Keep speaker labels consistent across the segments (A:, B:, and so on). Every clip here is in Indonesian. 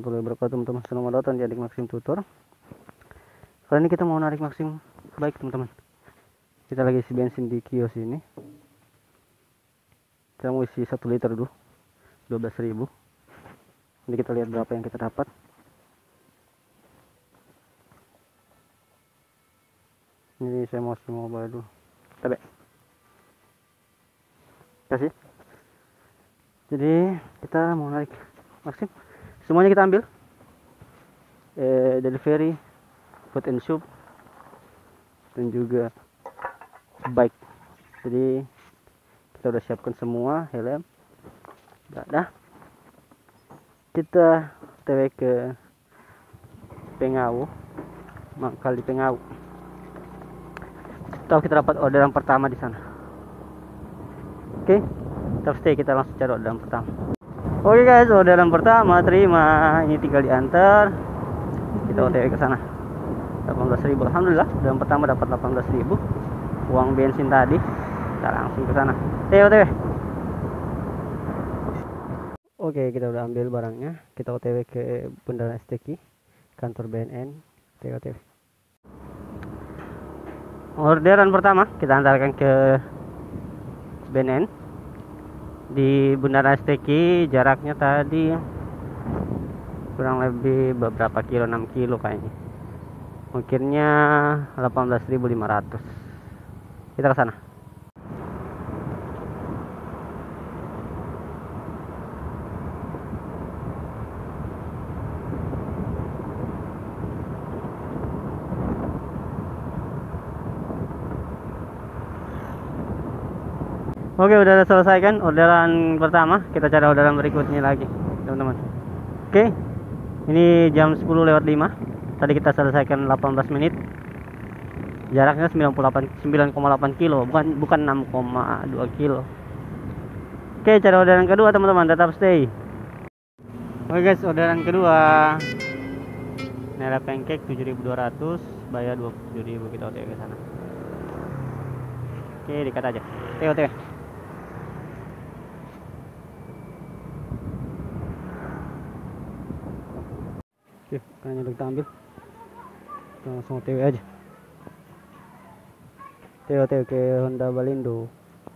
A: warahmatullahi wabarakatuh teman-teman. Selamat datang di Adik Maxim Tutor. Kali ini kita mau narik Maxim baik teman-teman. Kita lagi isi bensin di kios ini. Kita mau isi 1 liter dulu, 12.000. Nanti kita lihat berapa yang kita dapat. Ini saya mau bayar dulu. Tebe. Kasih. Jadi kita mau narik Maxim. Semuanya kita ambil. Delivery, food and shop, dan juga bike. Jadi kita udah siapkan semua, helm, dah. Kita TW ke Pengau, Mangkal di Pengau. Tahu kita dapat orderan pertama di sana. Oke, kita stay, kita langsung cari orderan pertama. Oke guys, orderan pertama terima. Ini tinggal diantar. Kita OTW ke sana. 18.000. Alhamdulillah, orderan pertama dapat 18.000. Uang bensin tadi. Kita langsung ke sana. OTW. Oke, kita udah ambil barangnya. Kita OTW ke Bundaran STQ, kantor BNN. OTW. Orderan pertama kita antarkan ke BNN di Bundaran STQ. Jaraknya tadi kurang lebih beberapa kilo, 6 kilo kayaknya. Mungkinnya 18.500. Kita ke sana. Oke, udah selesai kan orderan pertama. Kita cari orderan berikutnya lagi, teman-teman. Oke, ini jam 10:05. Tadi kita selesaikan 18 menit. Jaraknya 9,8 kilo, bukan 6,2 kilo. Oke, cari orderan kedua teman-teman, tetap stay. Oke guys, orderan kedua. Ini ada pancake 7.200, bayar 27.000. Kita OTW ke sana. Oke, dekat aja. OTW. Oke, karena udah kita ambil, kita langsung OTW aja. OTW ke Honda Balindo.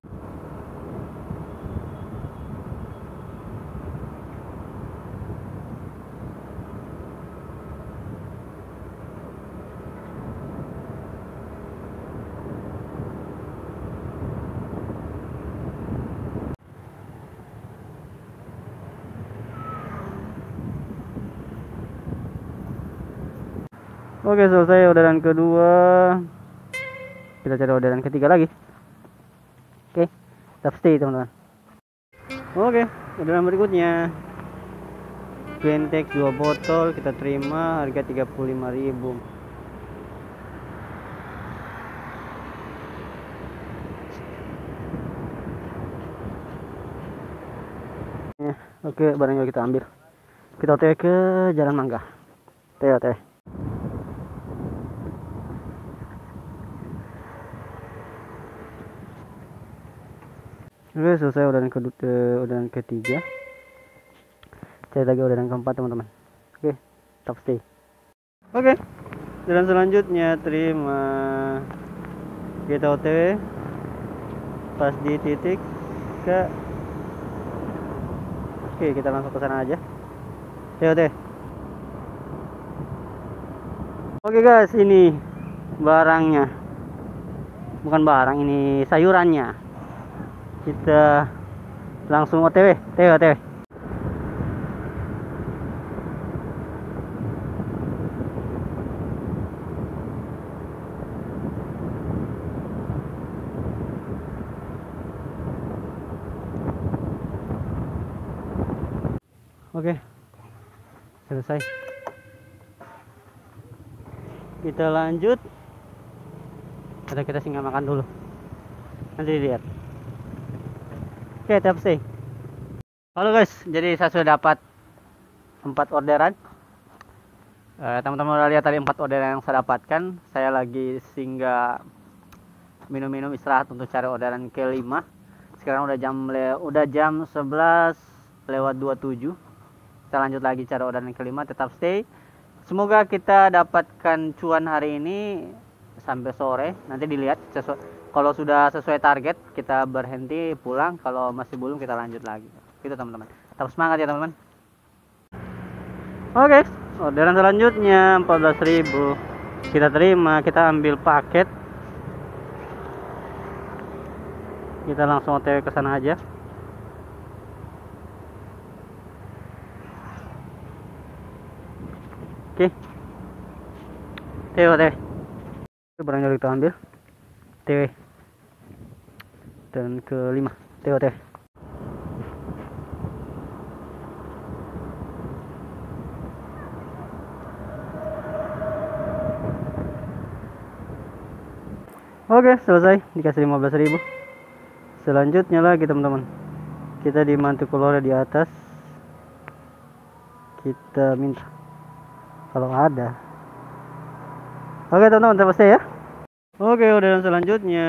A: Oke, selesai orderan kedua. Kita cari orderan ketiga lagi. Oke, tetap stay teman-teman. Oke, orderan berikutnya Quentex 2 botol kita terima, harga 35.000. Oke, barangnya kita ambil. Kita OTW ke Jalan Mangga. OTW. Oke, selesai orderan ketiga. Cari lagi orderan keempat teman-teman. Oke, tetap stay. Oke, orderan selanjutnya terima. Kita OTW pas di titik ke. Oke, kita langsung ke sana aja. OTW. Oke guys, ini barangnya. Bukan barang, ini sayurannya. Kita langsung OTW. Oke, selesai. Kita lanjut. Kita singgah makan dulu. Nanti dilihat. Oke, tetap stay. Halo guys, jadi saya sudah dapat 4 orderan. Teman-teman udah lihat tadi 4 orderan yang saya dapatkan. Saya lagi singgah minum-minum istirahat untuk cari orderan ke-5. Sekarang udah jam 11 lewat 27. Kita lanjut lagi cari orderan kelima, tetap stay. Semoga kita dapatkan cuan hari ini sampai sore. Nanti dilihat kalau sudah sesuai target kita berhenti pulang, kalau masih belum kita lanjut lagi. Gitu teman-teman. Tetap semangat ya teman-teman. Oke, orderan selanjutnya 14.000. Kita terima, kita ambil paket. Kita langsung OTW ke sana aja. Oke. TW. Barang yang kita ambil. TW. Dan kelima. TW. Oke, selesai. Dikasih 15.000. Selanjutnya lagi teman-teman. Kita di mantu kolore di atas. Kita minta kalau ada. Oke teman-teman, terima ya. Oke, orderan selanjutnya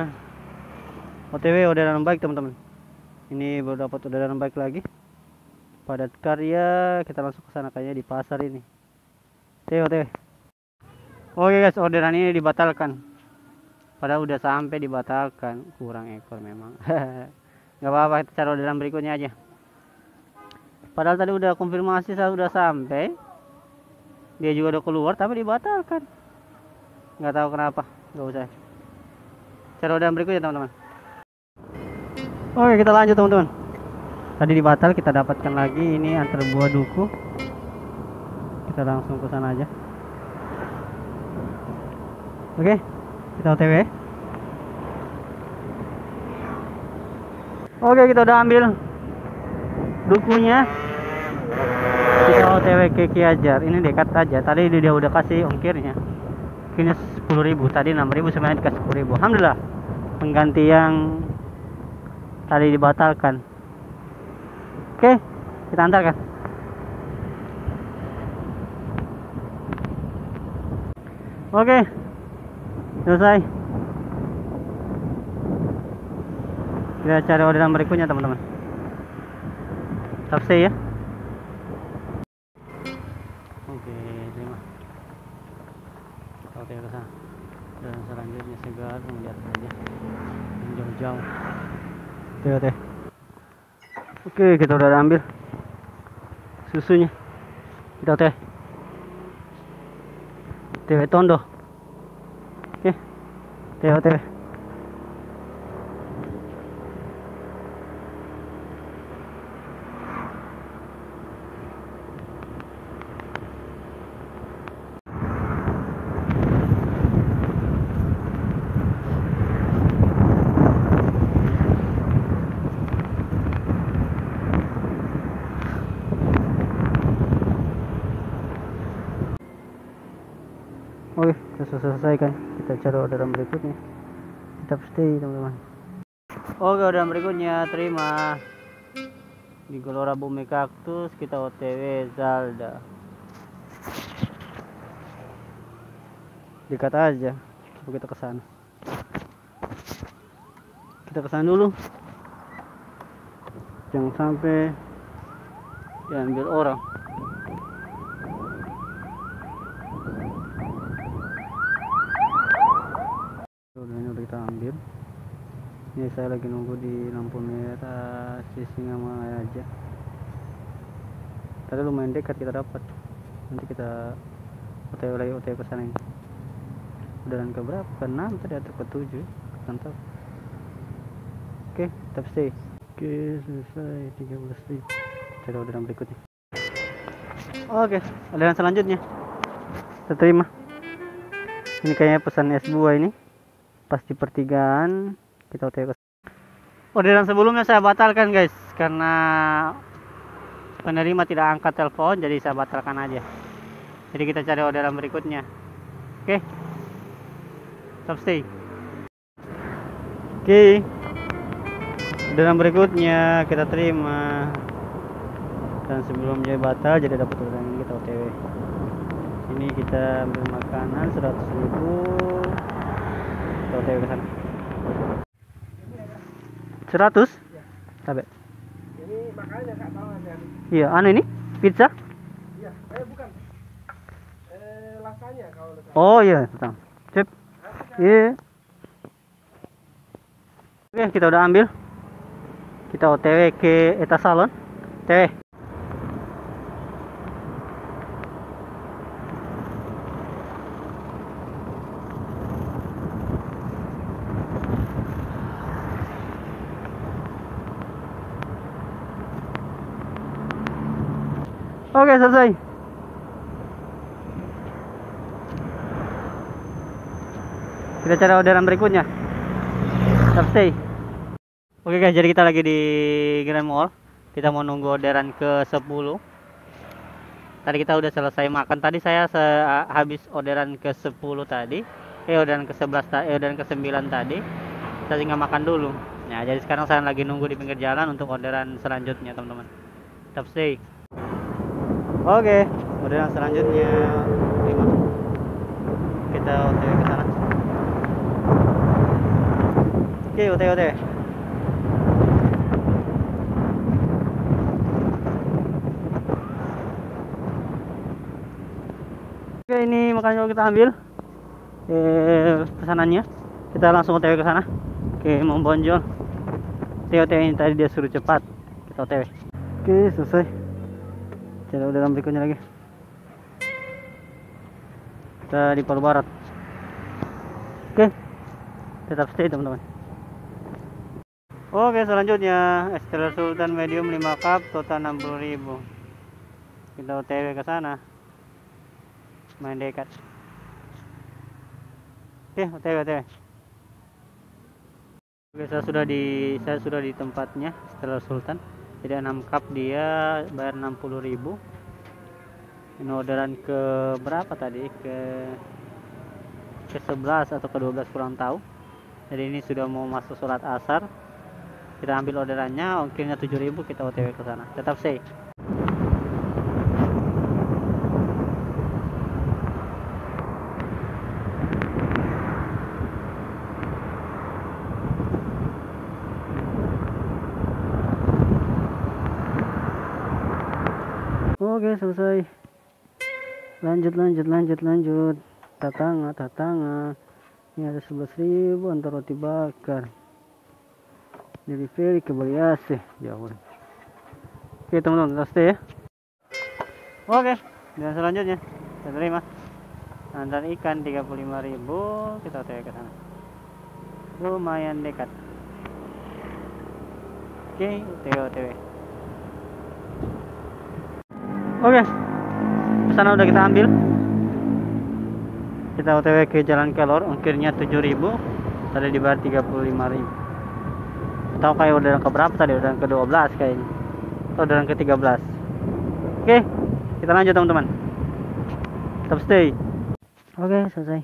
A: OTW orderan baik teman-teman. Ini baru dapat orderan baik lagi. Padat karya, kita langsung ke sana kayaknya di pasar ini. OTW. Oke guys, orderan ini dibatalkan. Padahal udah sampai dibatalkan, kurang ekor memang. Gak apa-apa, kita cari orderan berikutnya aja. Padahal tadi udah konfirmasi saya udah sampai. Dia juga udah keluar tapi dibatalkan. Nggak tahu kenapa. Nggak usah. Cari orderan berikutnya teman-teman. Oke, kita lanjut teman-teman. Tadi dibatal, kita dapatkan lagi. Ini antar buah duku. Kita langsung ke sana aja. Oke, kita OTW. Oke, kita udah ambil dukunya. Kita OTW ke Kiajar. Ini dekat aja. Tadi dia udah kasih ongkirnya. Ongkirnya 10.000. Tadi 6.000, sebenarnya dikasih 10.000. Alhamdulillah. Pengganti yang tadi dibatalkan. Oke, kita antarkan. Oke, selesai. Kita cari orderan berikutnya teman-teman. Tetap stay ya. Oke, terima. Kita OTW ke sana. Dan selanjutnya segar, melihat saja yang jauh-jauh. Oke. Oke, kita udah ambil susunya. Kita OTW. TW Tondo. Oke. TW. Oke, kita selesaikan. Kita cari orderan berikutnya. Tetap stay teman-teman. Oke, orderan berikutnya terima di Gelora Bumi Kaktus. Kita OTW Zalda. Dekat aja. Coba kita ke sana. Kita ke sana dulu. Jangan sampai diambil orang. Udah kita ambil. Ini saya lagi nunggu di lampu merah Sisingamaya aja. Tadi lumayan dekat kita dapat. Nanti kita OTW ke sana ini. Orderan ke berapa? Ke 6 tadi atau ke 7? Mantap. Oke, tetap stay. Oke, selesai 13.000. Cari orderan berikutnya. Oke, orderan selanjutnya. Kita terima. Ini kayaknya pesan es buah ini. Pas di pertigaan kita OTW. Orderan sebelumnya saya batalkan guys, karena penerima tidak angkat telepon, jadi saya batalkan aja. Jadi kita cari orderan berikutnya. Oke, stop stay. Oke, orderan berikutnya kita terima. Dan sebelumnya batal, jadi dapat orderan ini kita OTW. Ini kita ambil makanan 100.000. OTW ke sana. 100? Sampai. Ini makanannya enggak tahu ya. Iya, anu ini Pizza?
B: Iya, bukan. Lasanya kalau dekat.
A: Oh iya, betul. Sip. Iya. Oke, kita udah ambil. Kita OTW ke Eta Salon. TW. Oke, selesai. Kita cari orderan berikutnya. Tetap stay. Oke guys, jadi kita lagi di Grand Mall. Kita mau nunggu orderan ke 10. Tadi kita udah selesai makan. Tadi saya habis orderan ke 10 tadi. Orderan ke 11 orderan ke 9 tadi. Kita tinggal makan dulu. Nah, jadi sekarang saya lagi nunggu di pinggir jalan untuk orderan selanjutnya, teman-teman. Tetap stay. Oke, orderan selanjutnya 5. Kita OTW ke sana. Oke, OTW. Oke, ini makanya kita ambil pesanannya. Kita langsung OTW ke sana. Oke, mau bonjol. OTW ini tadi dia suruh cepat. Kita OTW. Oke, selesai. Cari orderan berikutnya lagi. Kita di Palu Barat. Oke, tetap stay teman-teman. Oke, selanjutnya Estella Sultan medium 5 cup total 60.000. Kita OTW ke sana. Main dekat. Oke, OTW. Oke, saya sudah di tempatnya Estella Sultan. Jadi 6 cup dia bayar 60.000. Ini orderan ke berapa tadi? Ke 11 atau ke 12 kurang tahu. Jadi ini sudah mau masuk sholat asar. Kita ambil orderannya, ongkirnya 7.000, kita OTW ke sana. Tetap stay. Oke, selesai. Lanjut. Tatanga. Ini ada 11.000 antar roti bakar. Delivery ke Bali Aceh. Jauh. Oke, teman-teman, kita stay ya. Oke, dan selanjutnya kita terima. Antar ikan 35.000, kita OTW ke sana. Lumayan dekat. Oke, OTW. Oke, pesanan udah kita ambil. Kita OTW ke Jalan Kelor, ongkirnya 7.000. Tadi dibayar 35.000. Tahu kayak orderan ke berapa tadi? Orderan ke 12 kayaknya. Orderan ke 13. Oke, kita lanjut teman-teman. Tetap stay. Oke, selesai.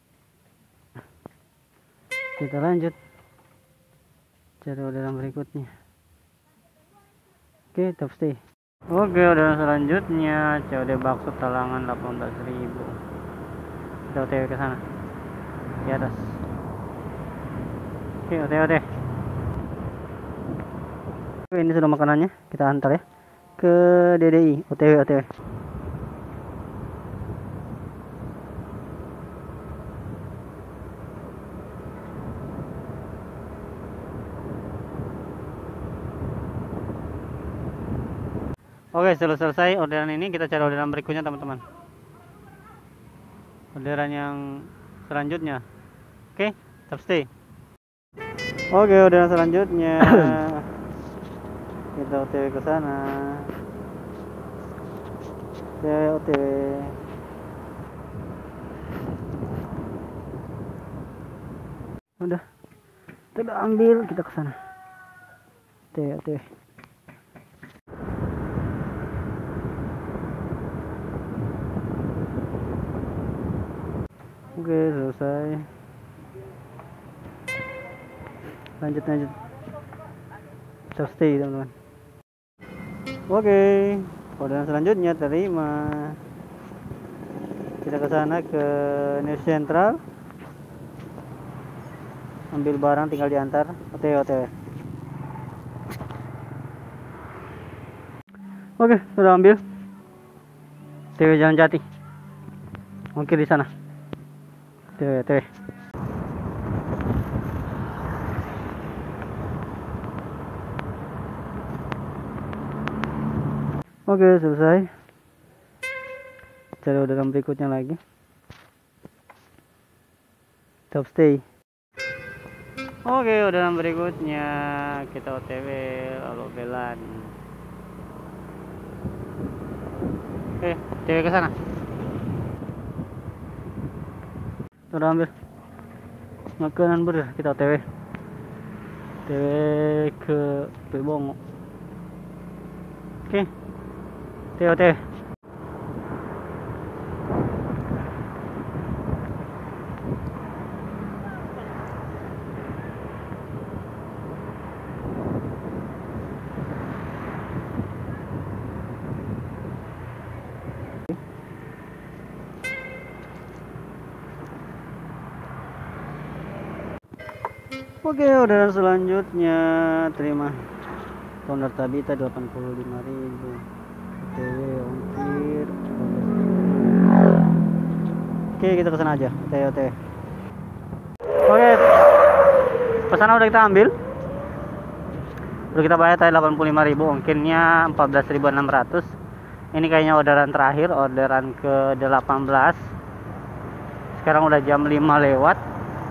A: Kita lanjut. Cari orderan berikutnya. Oke, tetap stay. Oke, orderan selanjutnya COD bakso talangan 18.000. Kita OTW ke sana. Di atas. Oke, OTW. Oke, ini sudah makanannya. Kita antar ya ke DDI. OTW. Oke, selesai orderan ini, kita cari orderan berikutnya teman-teman. Orderan yang selanjutnya. Oke, tetap stay. Oke, orderan selanjutnya. Kita OTW ke sana. OTW. Udah. Kita ambil, kita ke sana. OTW. Oke, selesai. Lanjut. Tetap stay teman-teman. Oke, orderan selanjutnya terima. Kita ke sana ke News Central. Ambil barang, tinggal diantar. OTW. Oke, sudah ambil. TW Jalan Jati. Mungkin di sana. TW. Oke, selesai. Cari orderan berikutnya lagi. Top stay. Oke, orderan berikutnya kita OTW lalu Belan. Oke, TW ke sana. Udah ambil. Makanan ber kita OTW. TW ke Bebongo. Oke. TW. Oke, orderan selanjutnya terima. Toner Tabita 85.000. TW ongkir. Oke, kita kesana aja. TOT. Oke, pesanan udah kita ambil. Udah kita bayar tadi 85.000, ongkirnya 14.600. Ini kayaknya orderan terakhir, orderan ke-18. Sekarang udah jam 5 lewat.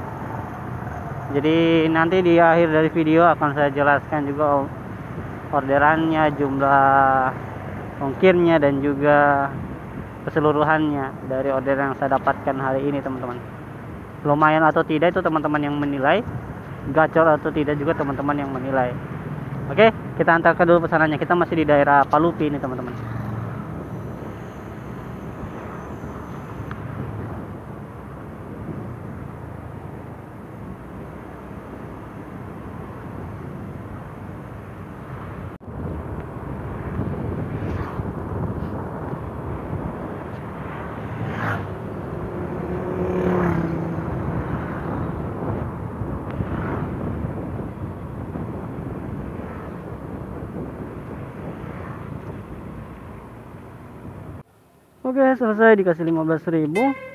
A: Jadi nanti di akhir dari video akan saya jelaskan juga orderannya, jumlah ongkirnya, dan juga keseluruhannya dari orderan yang saya dapatkan hari ini, teman-teman. Lumayan atau tidak itu teman-teman yang menilai, gacor atau tidak juga teman-teman yang menilai. Oke, kita antarkan dulu pesanannya. Kita masih di daerah Palupi ini, teman-teman. Oke, selesai, dikasih 15.000.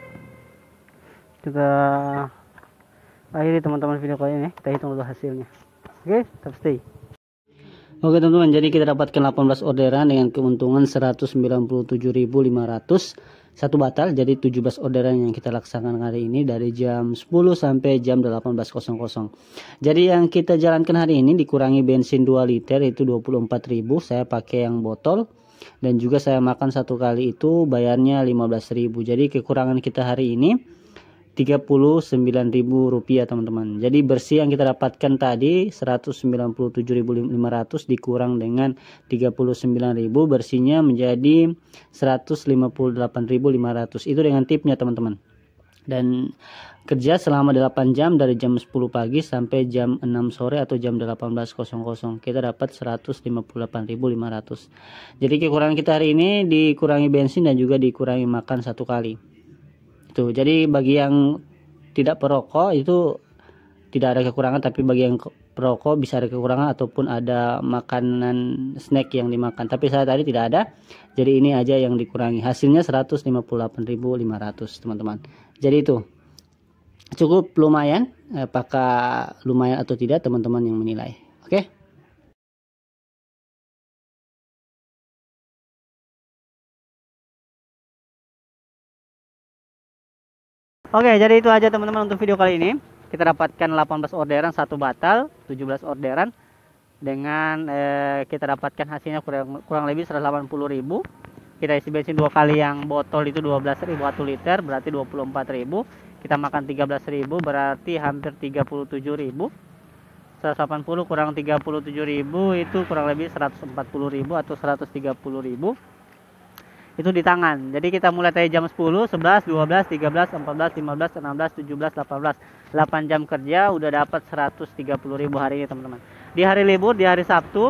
A: Kita akhiri teman-teman video kali ini. Kita hitung dulu hasilnya. Oke, tetap stay. Oke teman-teman, jadi kita dapatkan 18 orderan dengan keuntungan 197.500. Satu batal, jadi 17 orderan yang kita laksanakan hari ini dari jam 10 sampai jam 18.00. Jadi yang kita jalankan hari ini dikurangi bensin 2 liter itu 24.000. Saya pakai yang botol. Dan juga saya makan satu kali itu bayarnya 15.000. Jadi kekurangan kita hari ini 39.000 rupiah, teman-teman. Jadi bersih yang kita dapatkan tadi 197.500 dikurang dengan 39.000, bersihnya menjadi 158.500. Itu dengan tipnya, teman-teman. Dan kerja selama 8 jam dari jam 10 pagi sampai jam 6 sore atau jam 18.00. Kita dapat 158.500. Jadi kekurangan kita hari ini dikurangi bensin dan juga dikurangi makan satu kali. Tuh, jadi bagi yang tidak perokok itu tidak ada kekurangan, tapi bagi yang perokok bisa ada kekurangan ataupun ada makanan snack yang dimakan. Tapi saya tadi tidak ada. Jadi ini aja yang dikurangi. Hasilnya 158.500, teman-teman. Jadi itu cukup lumayan. Apakah lumayan atau tidak teman-teman yang menilai. Oke. Oke, jadi itu aja teman-teman untuk video kali ini. Kita dapatkan 18 orderan, satu batal, 17 orderan. Dengan kita dapatkan hasilnya kurang lebih 180.000. Kita isi bensin 2 kali yang botol itu 12.000 1 liter, berarti 24.000. Kita makan 13.000, berarti hampir 37.000. 180 kurang 37.000 itu kurang lebih 140.000 atau 130.000. Itu di tangan. Jadi kita mulai dari jam 10, 11, 12, 13, 14, 15, 16, 17, 18. 8 jam kerja udah dapat 130.000 hari ini, teman-teman. Di hari libur, di hari Sabtu,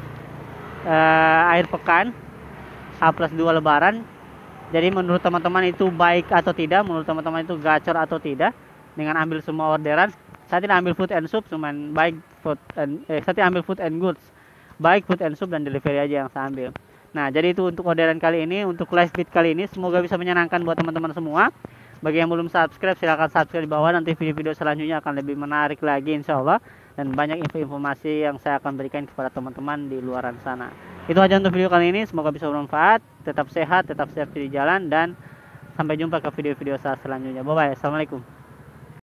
A: akhir pekan, H+2 Lebaran. Jadi menurut teman-teman itu baik atau tidak? Menurut teman-teman itu gacor atau tidak? Dengan ambil semua orderan. Saya tidak ambil food and soup, cuman baik food and saya tidak ambil food and goods. Baik food and soup dan delivery aja yang saya ambil. Nah, jadi itu untuk orderan kali ini, untuk live feed kali ini. Semoga bisa menyenangkan buat teman-teman semua. Bagi yang belum subscribe, silahkan subscribe di bawah. Nanti video-video selanjutnya akan lebih menarik lagi insya Allah. Dan banyak informasi yang saya akan berikan kepada teman-teman di luaran sana. Itu aja untuk video kali ini. Semoga bisa bermanfaat. Tetap sehat, tetap safety di jalan. Dan sampai jumpa ke video-video saya selanjutnya. Bye-bye. Assalamualaikum.